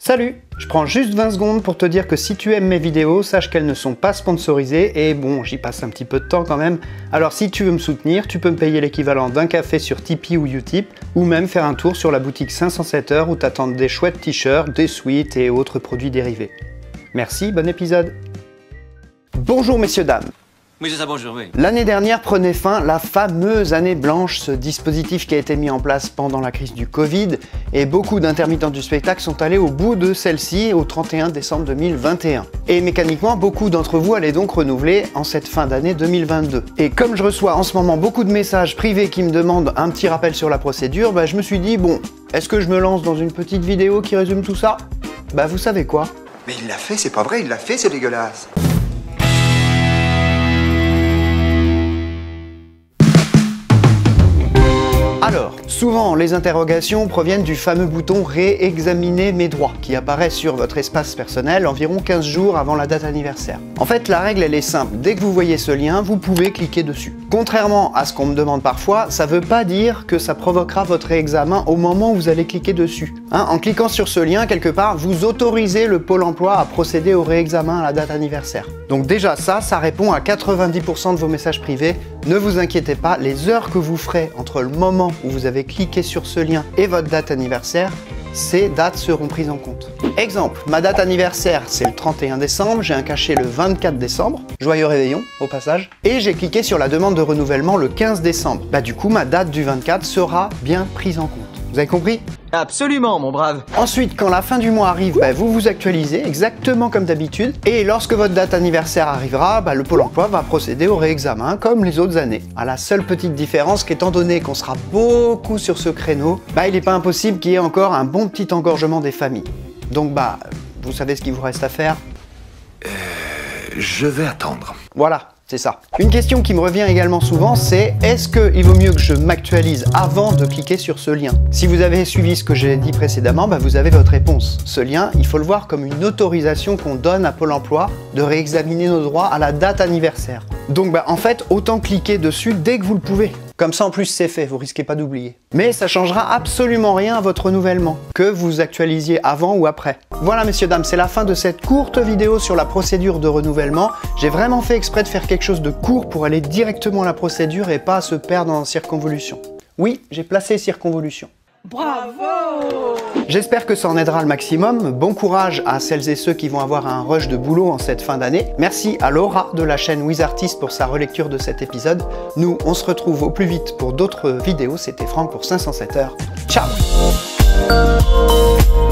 Salut! Je prends juste 20 secondes pour te dire que si tu aimes mes vidéos, sache qu'elles ne sont pas sponsorisées et bon, j'y passe un petit peu de temps quand même. Alors si tu veux me soutenir, tu peux me payer l'équivalent d'un café sur Tipeee ou Utip ou même faire un tour sur la boutique 507 heures où t'attendent des chouettes t-shirts, des sweats et autres produits dérivés. Merci, bon épisode! Bonjour messieurs, dames! Oui, c'est ça, bonjour, oui. L'année dernière prenait fin la fameuse année blanche, ce dispositif qui a été mis en place pendant la crise du Covid, et beaucoup d'intermittents du spectacle sont allés au bout de celle-ci au 31 décembre 2021. Et mécaniquement, beaucoup d'entre vous allaient donc renouveler en cette fin d'année 2022. Et comme je reçois en ce moment beaucoup de messages privés qui me demandent un petit rappel sur la procédure, je me suis dit, bon, est-ce que je me lance dans une petite vidéo qui résume tout ça? Vous savez quoi? Mais il l'a fait, c'est pas vrai, il l'a fait, c'est dégueulasse. Alors, souvent les interrogations proviennent du fameux bouton « Réexaminer mes droits » qui apparaît sur votre espace personnel environ 15 jours avant la date anniversaire. En fait, la règle elle est simple, dès que vous voyez ce lien, vous pouvez cliquer dessus. Contrairement à ce qu'on me demande parfois, ça veut pas dire que ça provoquera votre réexamen au moment où vous allez cliquer dessus. En cliquant sur ce lien, quelque part, vous autorisez le Pôle emploi à procéder au réexamen à la date anniversaire. Donc déjà ça répond à 90% de vos messages privés. Ne vous inquiétez pas, les heures que vous ferez entre le moment où vous avez cliqué sur ce lien et votre date anniversaire, ces dates seront prises en compte. Exemple, ma date anniversaire c'est le 31 décembre, j'ai un cachet le 24 décembre, joyeux réveillon au passage, et j'ai cliqué sur la demande de renouvellement le 15 décembre. Du coup ma date du 24 sera bien prise en compte. Vous avez compris? Absolument, mon brave. Ensuite, quand la fin du mois arrive, vous vous actualisez exactement comme d'habitude. Et lorsque votre date anniversaire arrivera, le Pôle emploi va procéder au réexamen comme les autres années. À la seule petite différence qu'étant donné qu'on sera beaucoup sur ce créneau, il n'est pas impossible qu'il y ait encore un bon petit engorgement des familles. Donc vous savez ce qu'il vous reste à faire? Je vais attendre. Voilà. C'est ça. Une question qui me revient également souvent, c'est est-ce qu'il vaut mieux que je m'actualise avant de cliquer sur ce lien? Si vous avez suivi ce que j'ai dit précédemment, vous avez votre réponse. Ce lien, il faut le voir comme une autorisation qu'on donne à Pôle emploi de réexaminer nos droits à la date anniversaire. Donc en fait, autant cliquer dessus dès que vous le pouvez. Comme ça en plus c'est fait, vous risquez pas d'oublier. Mais ça changera absolument rien à votre renouvellement, que vous actualisiez avant ou après. Voilà messieurs dames, c'est la fin de cette courte vidéo sur la procédure de renouvellement. J'ai vraiment fait exprès de faire quelque chose de court pour aller directement à la procédure et pas se perdre en circonvolution. Oui, j'ai placé circonvolution. Bravo! J'espère que ça en aidera le maximum. Bon courage à celles et ceux qui vont avoir un rush de boulot en cette fin d'année. Merci à Laura de la chaîne WizArtist pour sa relecture de cet épisode. Nous, on se retrouve au plus vite pour d'autres vidéos. C'était Franck pour 507 heures. Ciao!